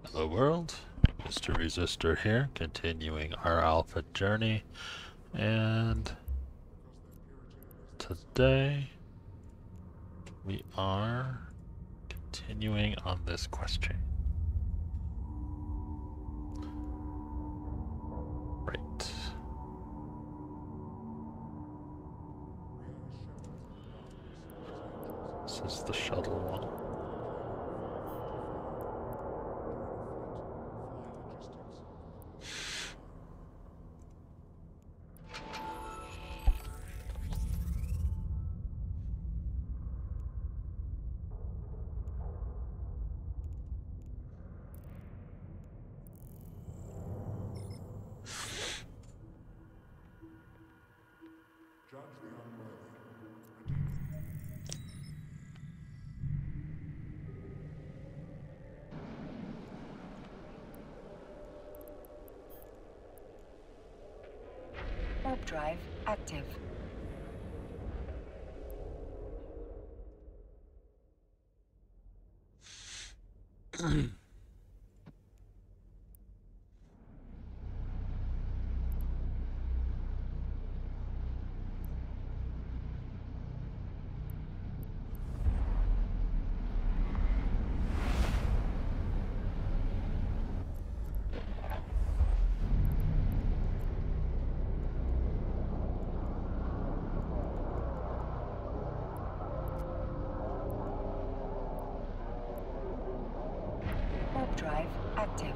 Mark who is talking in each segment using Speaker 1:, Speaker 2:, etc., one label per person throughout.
Speaker 1: Hello world, Mr. Resistor here, continuing our alpha journey, and today we are continuing on this quest chain. Right. This is the shuttle one.
Speaker 2: Warp drive active. Warp drive active.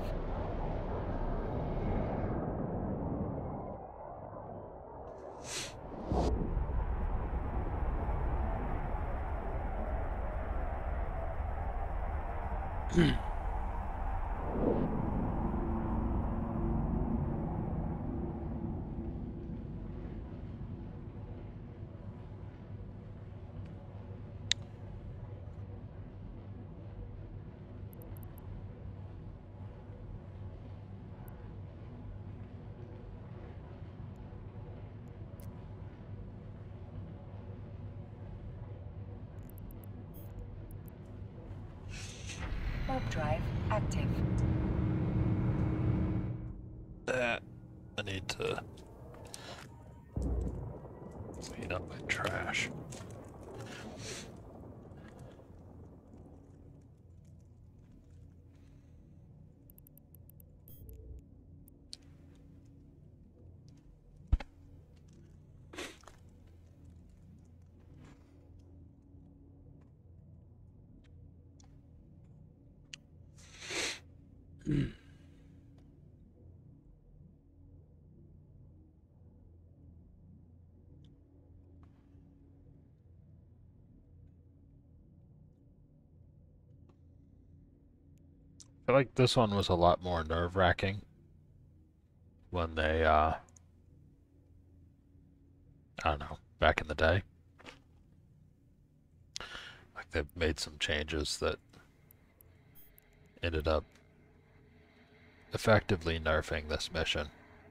Speaker 2: Warp drive active.
Speaker 1: I need to clean up my trash. I feel like this one was a lot more nerve-wracking when they, I don't know, back in the day. Like they've made some changes that ended up effectively nerfing this mission.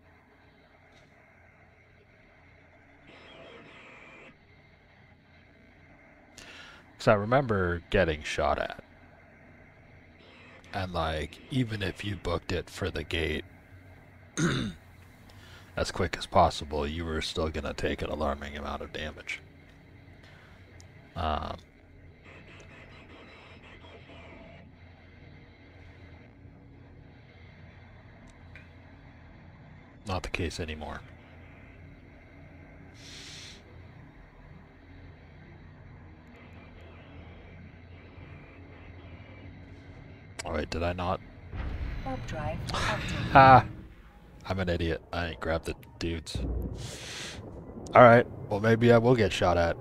Speaker 1: Because I remember getting shot at. And like, even if you booked it for the gate as quick as possible, you were still going to take an alarming amount of damage. Not the case anymore. Oh wait, did I not?
Speaker 2: Warp drive active.
Speaker 1: Ha! I'm an idiot. I ain't grabbed the dudes. Alright, well maybe I will get shot at.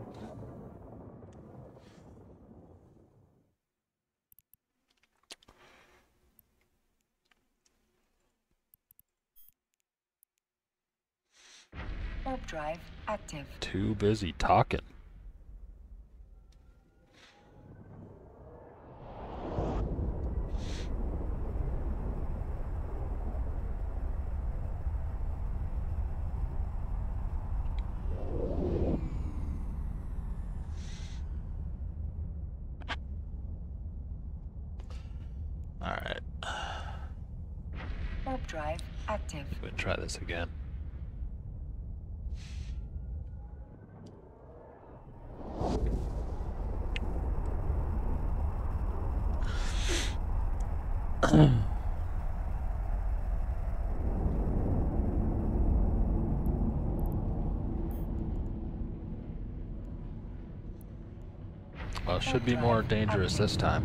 Speaker 2: Warp drive active.
Speaker 1: Too busy talking. Alright.
Speaker 2: Warp drive active.
Speaker 1: Go ahead and try this again. Well, it should be more dangerous this time.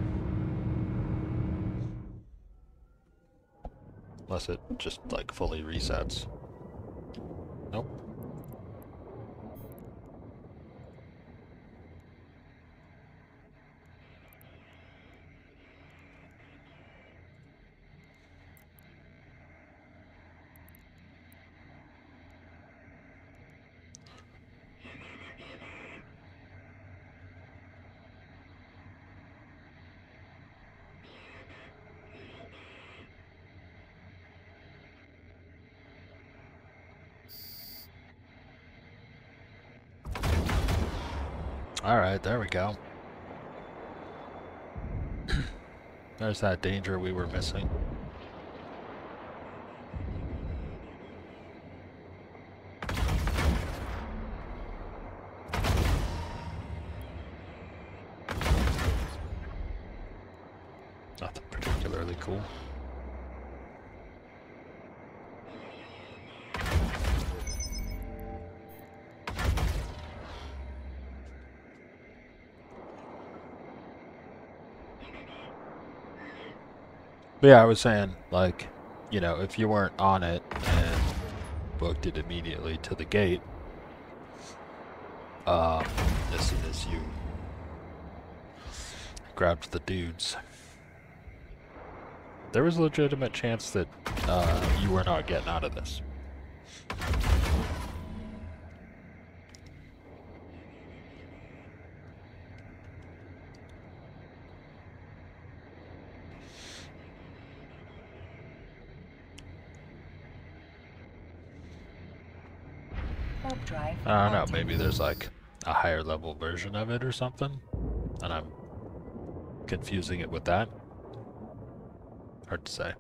Speaker 1: Unless it just, like, fully resets. Nope. Alright, there we go. There's that danger we were missing. Nothing particularly cool. But yeah, I was saying, like, you know, if you weren't on it and booked it immediately to the gate, as soon as you grabbed the dudes, there was a legitimate chance that you were not getting out of this.
Speaker 2: Warp drive
Speaker 1: I don't know,
Speaker 2: active.
Speaker 1: maybe there's like a higher level version of it or something, and I'm confusing it with that. Hard to say.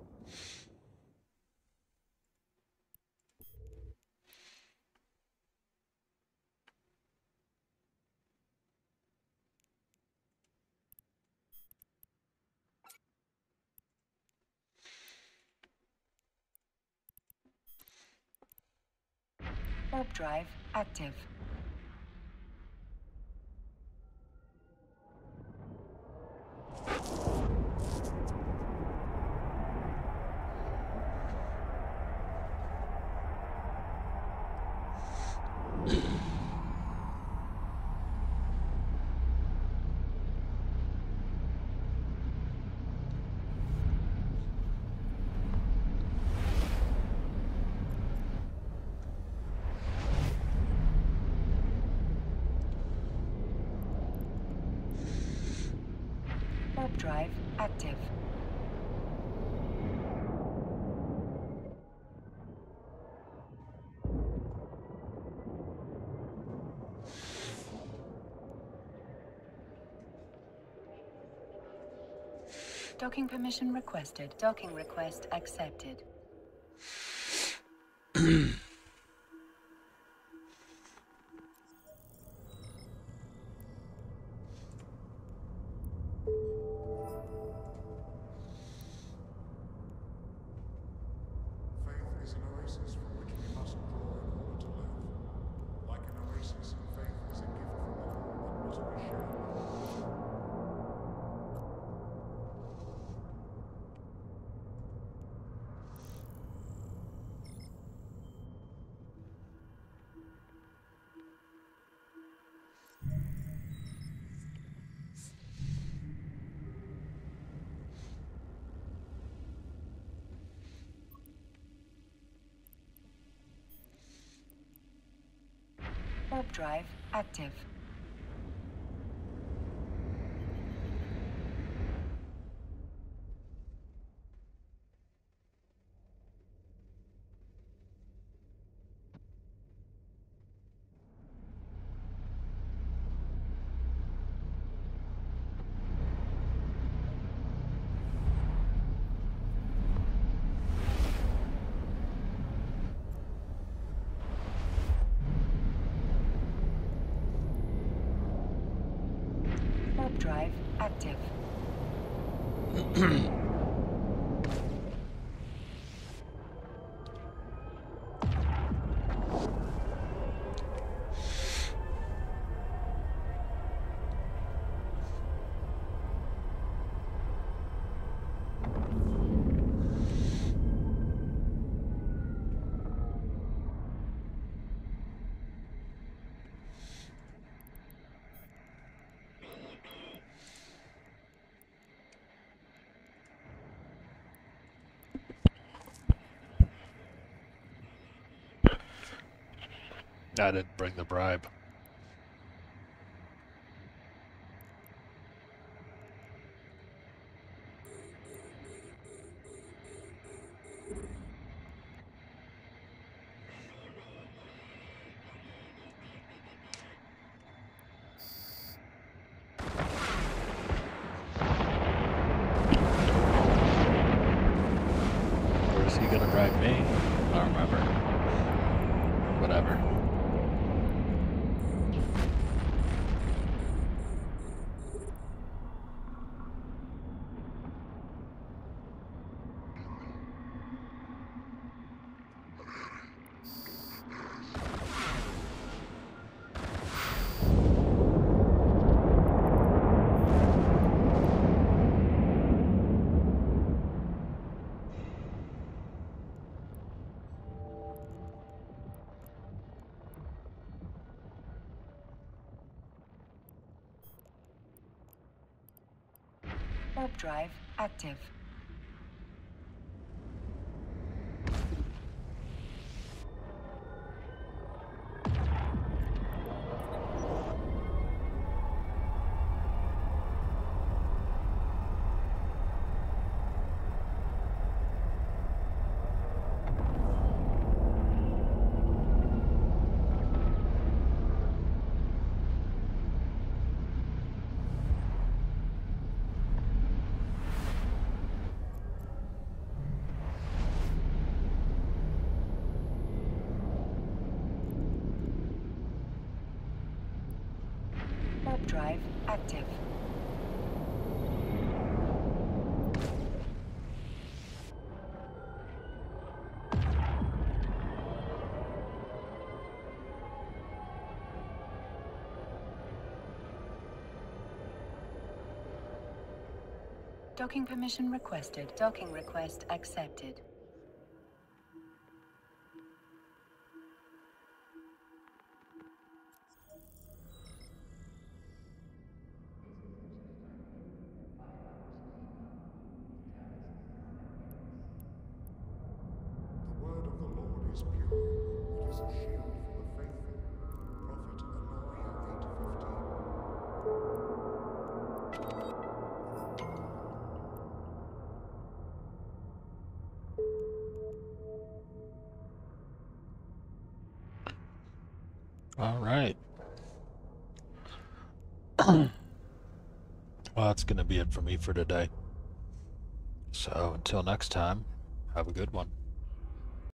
Speaker 2: Warp drive active. Warp drive active. Docking permission requested. Docking request accepted.
Speaker 3: Faith is an oasis from which we must draw in order to live. Like an oasis, faith is a gift from heaven that must be shared.
Speaker 2: Warp drive active. active.
Speaker 1: I didn't bring the bribe. Or is he gonna bribe me? I don't remember. Whatever.
Speaker 2: Warp drive active. Warp drive active. Docking permission requested. Docking request accepted.
Speaker 3: The word of the Lord is pure. It is a shield for the faithful. Prophet Anoia 8:15.
Speaker 1: All right. Well, that's gonna be it for me for today. So until next time, have a good one.